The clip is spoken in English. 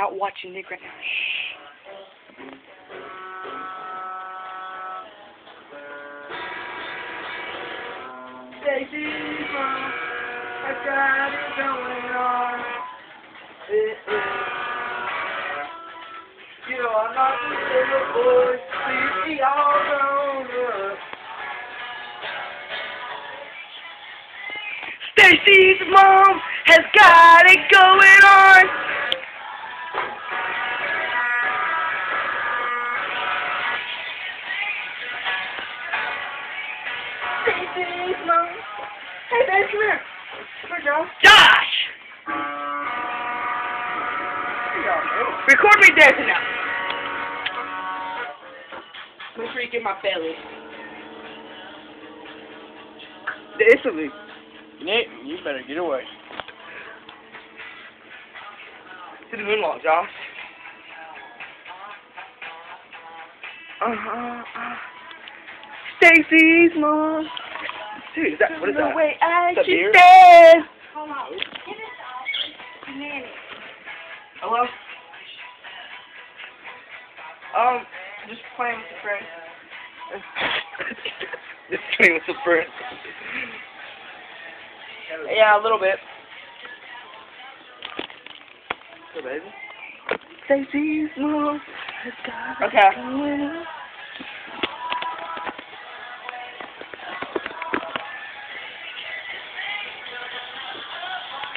out watching Nick right now. Shh. Stacy's mom has got it going on. You know I'm not the little boy, so you see all grown up. Stacy's mom has got it going on. Stacy's mom. Hey, babe, come here. Come here, girl. Josh! Record me dancing now. Make sure you get my belly. Instantly. Nick, you better get away. To the moonwalk, Josh. Stacy's mom. Dude, is that, what is that? The way I Is that should beer? dance. Hold on. Give us a minute. Hello? Just playing with the friends. Just playing with some friends. Yeah, a little bit. Hey, baby. Stacy's mom has got it going on.